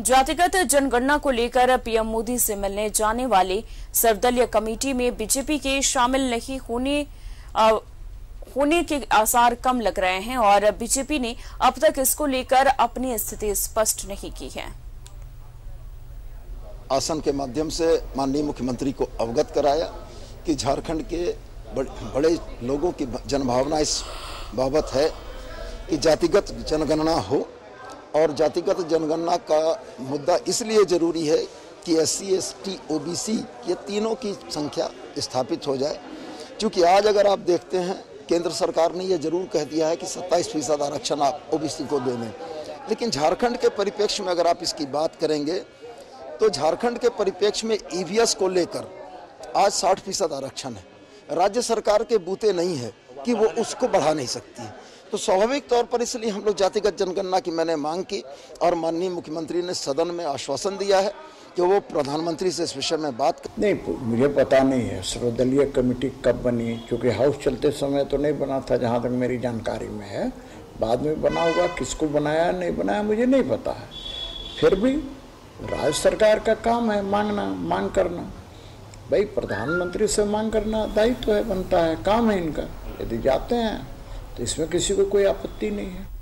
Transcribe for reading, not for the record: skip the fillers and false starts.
जातिगत जनगणना को लेकर पीएम मोदी से मिलने जाने वाली सर्वदलीय कमेटी में बीजेपी के शामिल नहीं होने के आसार कम लग रहे हैं और बीजेपी ने अब तक इसको लेकर अपनी स्थिति स्पष्ट नहीं की है। आसन के माध्यम से माननीय मुख्यमंत्री को अवगत कराया कि झारखंड के बड़े लोगों की जनभावना इस बाबत है कि जातिगत जनगणना हो और जातिगत जनगणना का मुद्दा इसलिए जरूरी है कि SC, ST, OBC ये तीनों की संख्या स्थापित हो जाए। क्योंकि आज अगर आप देखते हैं केंद्र सरकार ने ये जरूर कह दिया है कि 27% आरक्षण आप OBC को दे दें, लेकिन झारखंड के परिप्रेक्ष्य में अगर आप इसकी बात करेंगे तो झारखंड के परिप्रेक्ष्य में EVS को लेकर आज 60% आरक्षण है। राज्य सरकार के बूते नहीं है कि वो उसको बढ़ा नहीं सकती है, तो स्वाभाविक तौर पर इसलिए हम लोग जातिगत जनगणना की मैंने मांग की और माननीय मुख्यमंत्री ने सदन में आश्वासन दिया है कि वो प्रधानमंत्री से इस विषय में बात नहीं, मुझे पता नहीं है सर्वदलीय कमेटी कब बनी, क्योंकि हाउस चलते समय तो नहीं बना था जहाँ तक मेरी जानकारी में है। बाद में बना होगा, किसको बनाया नहीं बनाया मुझे नहीं पता है। फिर भी राज्य सरकार का काम है मांगना, मांग करना। भाई प्रधानमंत्री से मांग करना दायित्व है, बनता है, काम है इनका। यदि जाते हैं तो इसमें किसी को कोई आपत्ति नहीं है।